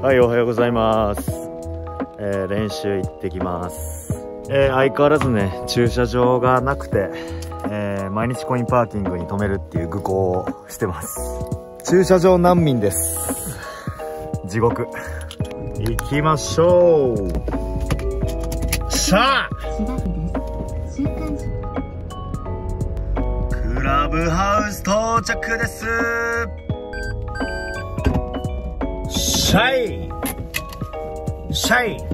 はい、おはようございます。練習行ってきます。相変わらずね、駐車場がなくて、毎日コインパーキングに止めるっていう愚行をしてます。駐車場難民です。地獄。行きましょう。さあ、クラブハウス到着です。シャイシャイ。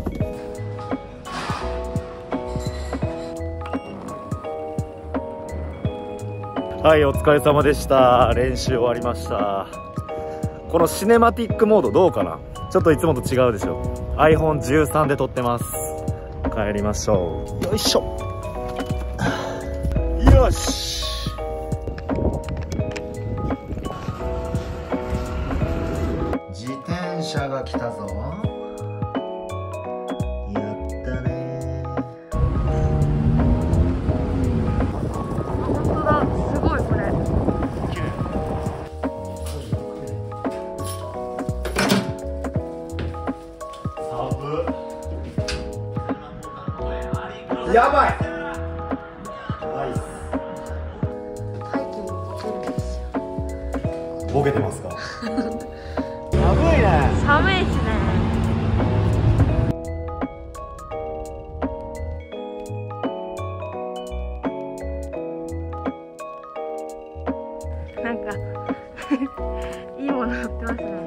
はい、お疲れ様でした。練習終わりました。このシネマティックモードどうかな。ちょっといつもと違うでしょ。 iPhone13 で撮ってます。帰りましょう。よいしょ。よし。自転車が来たぞ。やったね。 本当だ、すごいこれ。 やばい。 ハイキングできるんですよ。 ボケてますか。寒いね。 寒いですね。なんかいいもの乗ってますね。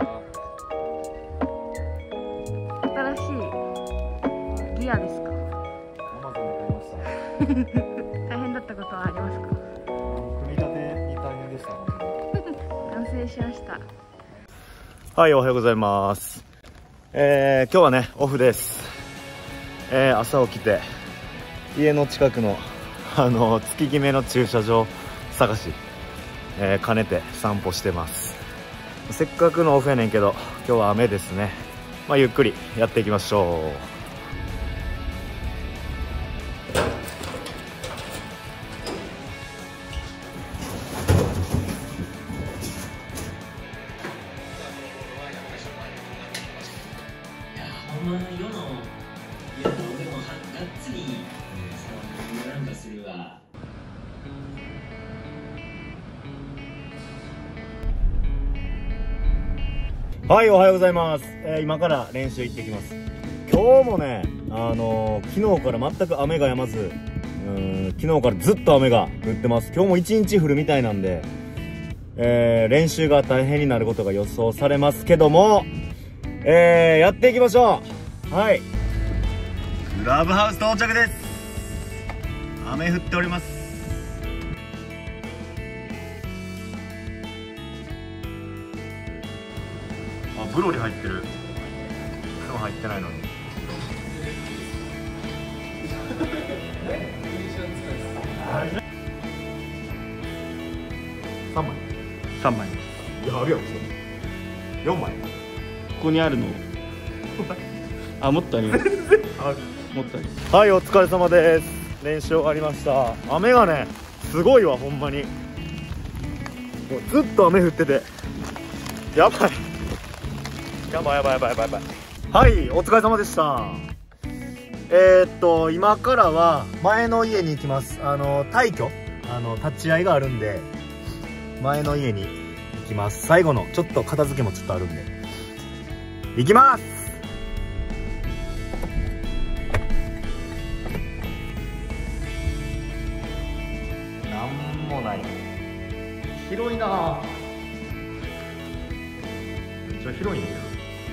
新しいギアですか。大変だったことはありますか。 組み立てに大変でした。 完成しました。 はい、おはようございます。今日はね、オフです。朝起きて家の近くの月決めの駐車場探し、兼ねて散歩してます。せっかくのオフやねんけど今日は雨ですね。まあゆっくりやっていきましょう。 ほんまの世の俺もがっつりなんかするわ。 はい、おはようございます。今から練習行ってきます。今日もね、昨日から全く雨が止まず、昨日からずっと雨が降ってます。今日も一日降るみたいなんで、練習が大変になることが予想されますけども、やっていきましょう。はい、クラブハウス到着です。雨降っております。あ、ブロリ入ってる。今日入ってないのに。3枚。 3枚。 いや、あるやん。4枚。 ここにあるの。あ、もっとあります。もっとあります。 はい、お疲れ様です。練習終わりました。雨がね、すごいわ、ほんまに。もうずっと雨降ってて。やばい。やばいやばいやばいやばいやばい。はい、お疲れ様でした。今からは前の家に行きます。退去、立ち会いがあるんで、前の家に行きます。最後のちょっと片付けもちょっとあるんで行きます。なんもない。広いな。めっちゃ広いんだよ。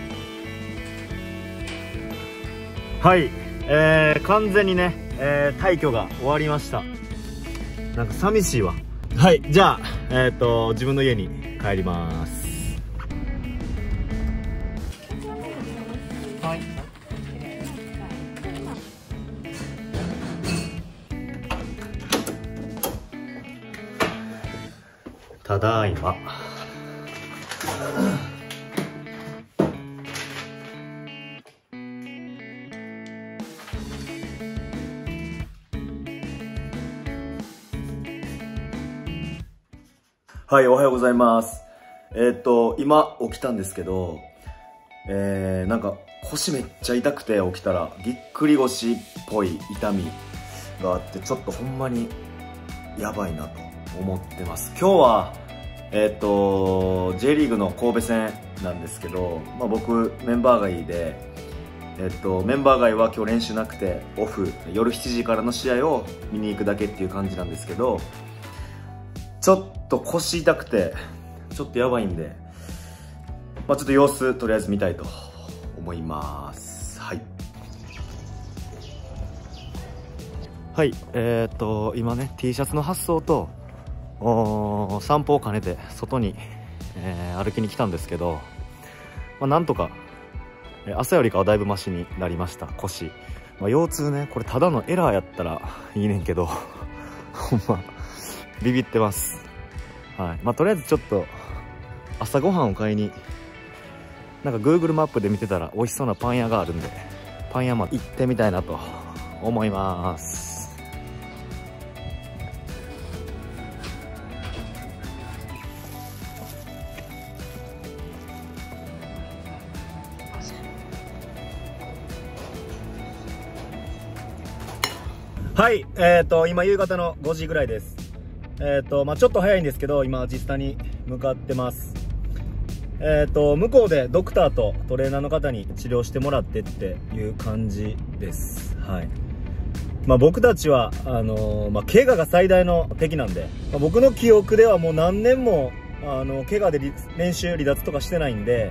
はい、完全にね、退去が終わりました。なんか寂しいわ。はい、じゃあ、自分の家に帰ります。はい。ただいま。はい、おはようございます。今起きたんですけど、 なんか腰めっちゃ痛くて起きたらぎっくり腰っぽい痛みがあって、ちょっとほんまにやばいなと思ってます。今日はJ リーグの神戸戦なんですけど、僕メンバー外で、メンバー外は今日練習なくてオフ、夜7時からの試合を見に行くだけっていう感じなんですけど、ちょっと腰痛くてちょっとやばいんで、ちょっと様子とりあえず見たいと思います。はいはい、今ね T シャツの発送と散歩を兼ねて外に、歩きに来たんですけど、なんとか朝よりかはだいぶマシになりました。腰、腰痛ね、これただのエラーやったらいいねんけどほんまビビってます。はい、とりあえずちょっと朝ごはんを買いに、なんか Google マップで見てたら美味しそうなパン屋があるんで、パン屋まで行ってみたいなと思います。はい、今夕方の5時ぐらいです。ちょっと早いんですけど、今実際に向かってます。向こうでドクターとトレーナーの方に治療してもらってっていう感じです。はい。僕たちは怪我が最大の敵なんで、僕の記憶ではもう何年も怪我で練習離脱とかしてないんで、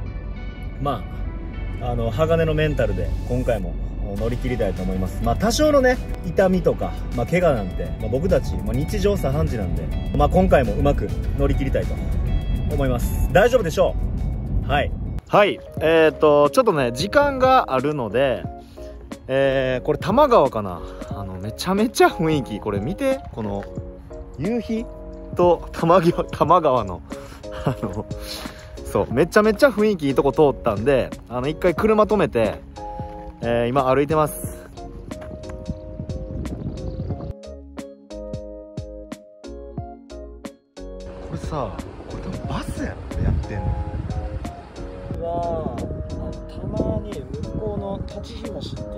鋼のメンタルで今回も乗り切りたいと思います。多少のね痛みとか、怪我なんて、僕たち、日常茶飯事なんで、今回もうまく乗り切りたいと思います。大丈夫でしょう。はいはい、ちょっとね時間があるので、これ多摩川かな、めちゃめちゃ雰囲気、これ見て、この夕日と多摩川のそうめちゃめちゃ雰囲気いいとこ通ったんで、一回車止めて、今歩いてます。これさ、これ多分バスやってんの。たまに向こうの立ちひもしっていう。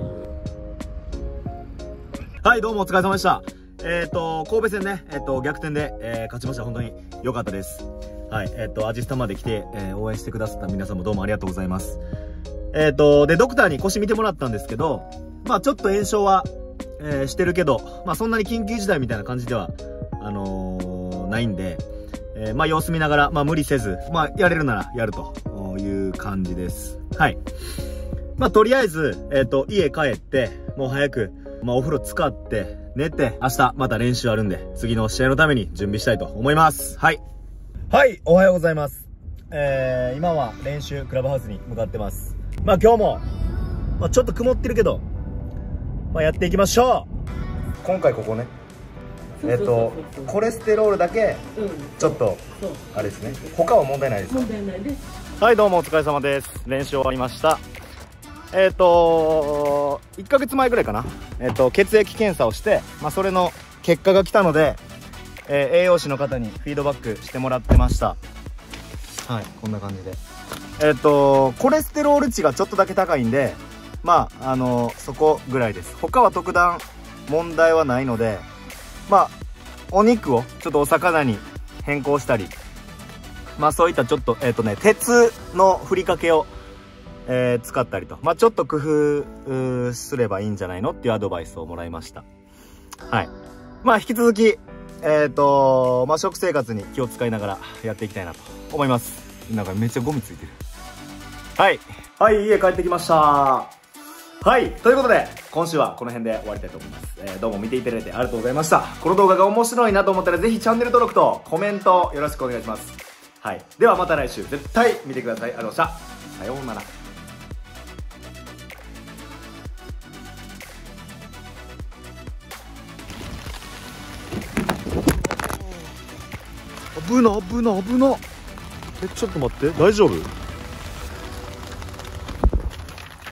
はい、どうもお疲れ様でした。神戸戦ね、逆転で、勝ちました。本当に良かったです。はい、アジスタまで来て、応援してくださった皆さんもどうもありがとうございます。でドクターに腰見てもらったんですけど、ちょっと炎症は、してるけど、そんなに緊急事態みたいな感じではないんで、様子見ながら、無理せず、やれるならやるという感じです。はい。とりあえず、家帰って、もう早く、お風呂使って、寝て、明日また練習あるんで、次の試合のために準備したいと思います。はい。はい、おはようございます。今は練習クラブハウスに向かってます。今日も、ちょっと曇ってるけど、やっていきましょう。今回ここね、コレステロールだけちょっとあれですね。他は問題ないですか？問題ないです。はい、どうもお疲れ様です。練習終わりました。1ヶ月前ぐらいかな、血液検査をして、それの結果が来たので、栄養士の方にフィードバックしてもらってました。はい、こんな感じで。コレステロール値がちょっとだけ高いんで、そこぐらいです。他は特段問題はないので、お肉をちょっとお魚に変更したり、そういったちょっと、鉄のふりかけを、使ったりと、ちょっと工夫すればいいんじゃないのっていうアドバイスをもらいました。はい。引き続き、食生活に気を使いながらやっていきたいなと思います。なんかめっちゃゴミついてる。はい。はい、家帰ってきました。はい。ということで、今週はこの辺で終わりたいと思います。どうも見ていただいてありがとうございました。この動画が面白いなと思ったら、ぜひチャンネル登録とコメントよろしくお願いします。はい。ではまた来週、絶対見てください。ありがとうございました。さようなら。危な。ちょっと待って、大丈夫？